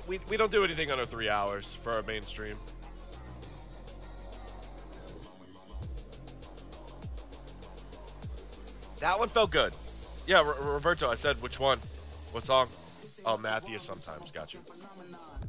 we don't do anything under 3 hours for our mainstream. That one felt good. Yeah, Roberto, I said which one? What song? Oh, Matthew sometimes. Got you.